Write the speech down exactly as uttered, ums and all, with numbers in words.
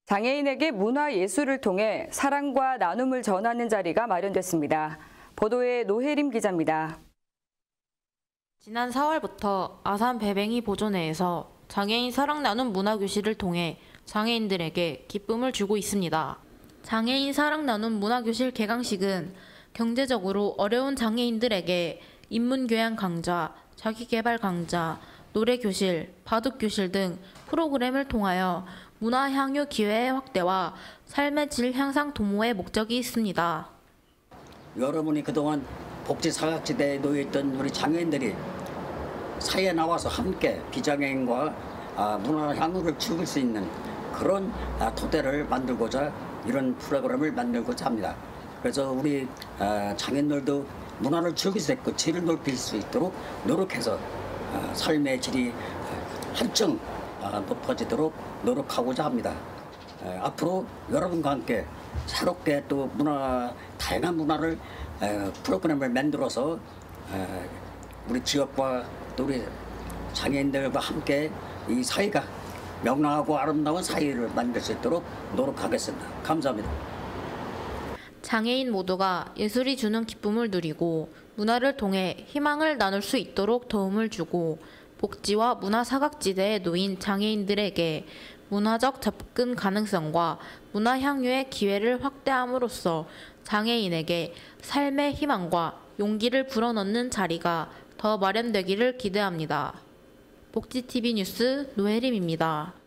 장애인에게 문화예술을 통해 사랑과 나눔을 전하는 자리가 마련됐습니다. 보도에 노혜림 기자입니다. 지난 사월부터 아산 배뱅이 보존회에서 장애인 사랑 나눔 문화교실을 통해 장애인들에게 기쁨을 주고 있습니다. 장애인 사랑 나눔 문화교실 개강식은 경제적으로 어려운 장애인들에게 인문교양 강좌, 자기개발 강좌, 노래교실, 바둑교실 등 프로그램을 통하여 문화향유 기회의 확대와 삶의 질 향상 도모의 목적이 있습니다. 여러분이 그동안 복지 사각지대에 놓여있던 우리 장애인들이 사회에 나와서 함께 비장애인과 문화향유를 즐길 수 있는 그런 토대를 만들고자 이런 프로그램을 만들고자 합니다. 그래서 우리 장애인들도 문화를 즐길 수 있고 질을 높일 수 있도록 노력해서 삶의 질이 한층 높아지도록 노력하고자 합니다. 앞으로 여러분과 함께 새롭게 또 문화, 다양한 문화를 프로그램을 만들어서 우리 지역과 또 우리 장애인들과 함께 이 사회가 명랑하고 아름다운 사회를 만들 수 있도록 노력하겠습니다. 감사합니다. 장애인 모두가 예술이 주는 기쁨을 누리고 문화를 통해 희망을 나눌 수 있도록 도움을 주고 복지와 문화 사각지대에 놓인 장애인들에게 문화적 접근 가능성과 문화 향유의 기회를 확대함으로써 장애인에게 삶의 희망과 용기를 불어넣는 자리가 더 마련되기를 기대합니다. 복지티비 뉴스 노혜림입니다.